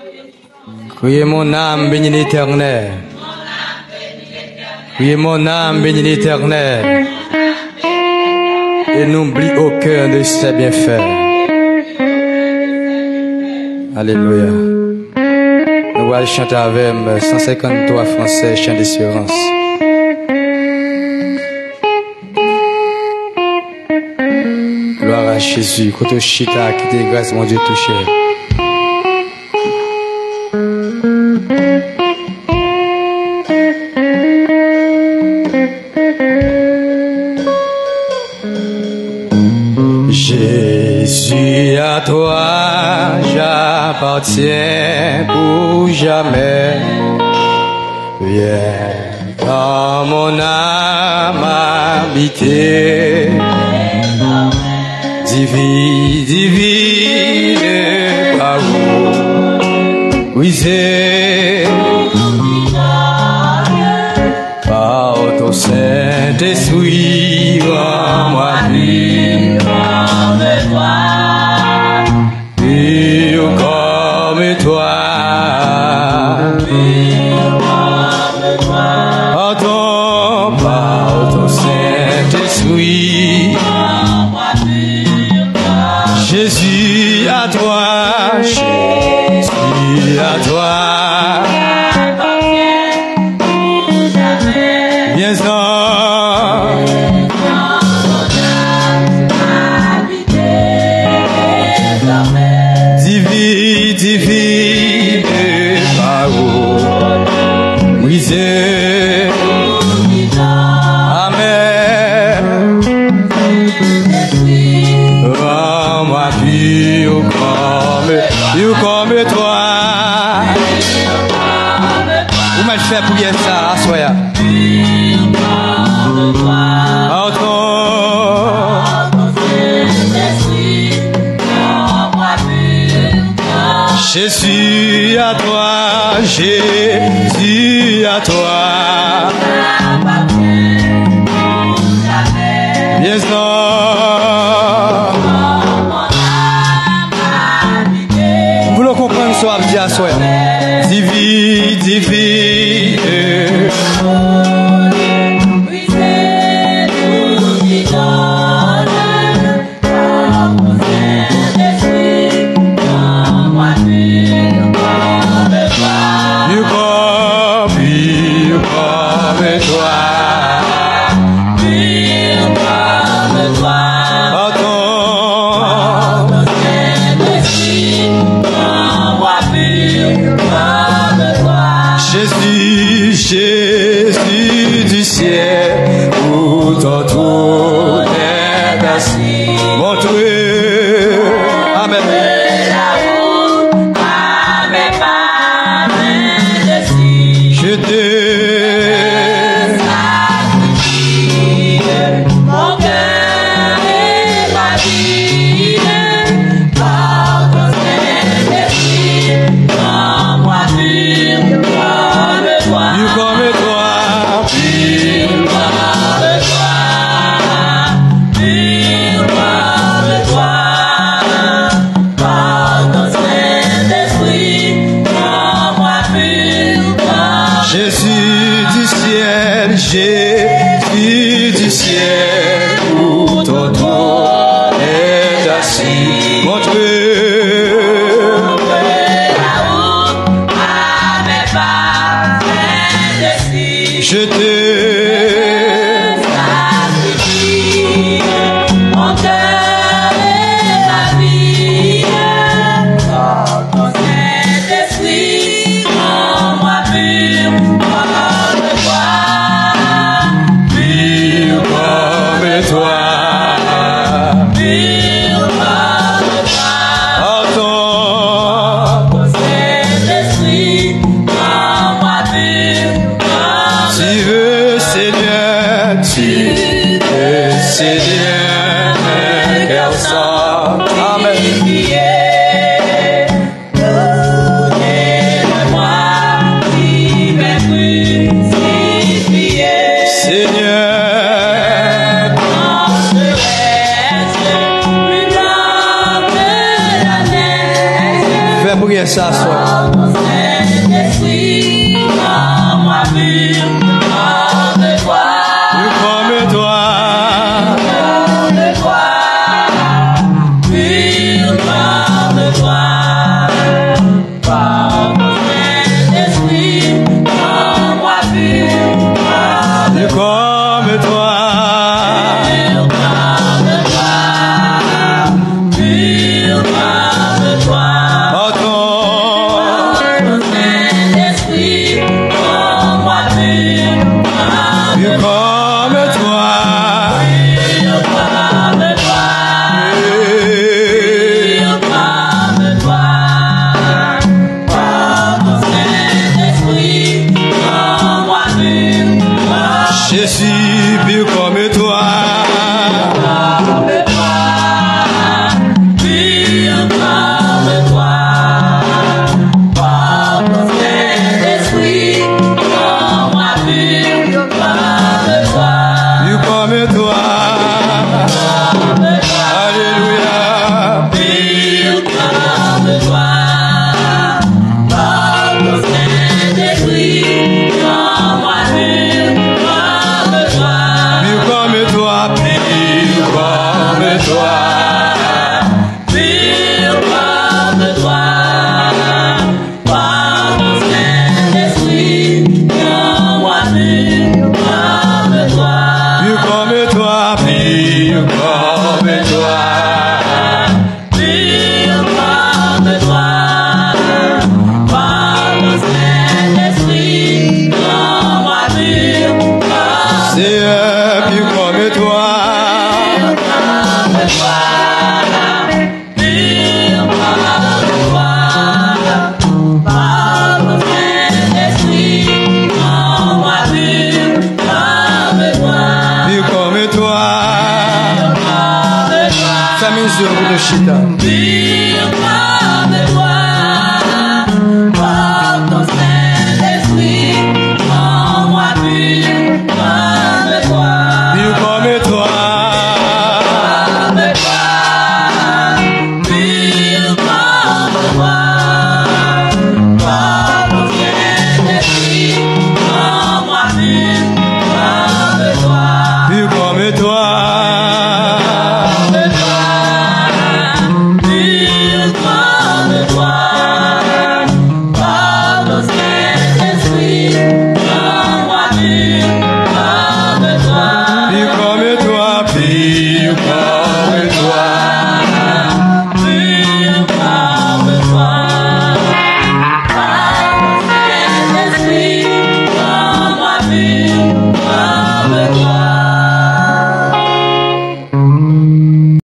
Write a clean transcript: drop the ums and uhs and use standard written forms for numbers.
Criez mon âme, bénis l'Éternel. Criez mon âme, bénis l'Éternel. Et n'oublie aucun de ses bienfaits. Alléluia. Nous allons chanter avec 153 Français Chant d'espérance. Gloire à Jésus. Koto Chita, qui te grâce, mon Dieu, touché. Jésus, à toi j'appartiens pour jamais. Viens dans mon âme habiter. Divine parole, brisée par ton Saint-Esprit, rends-moi pur comme toi. Par ton Saint-Esprit, Jésus à toi, Jésus à toi. Viens-en. Divine parole, brisée. Amen. Rends-moi pur comme toi. Vous m'avez fait prier ça, soya. Jésus à toi, Jésus à toi. Viens-en. Vous le comprenez, soit dit à soi. Divine, divine. Jésus, prière ça, soir.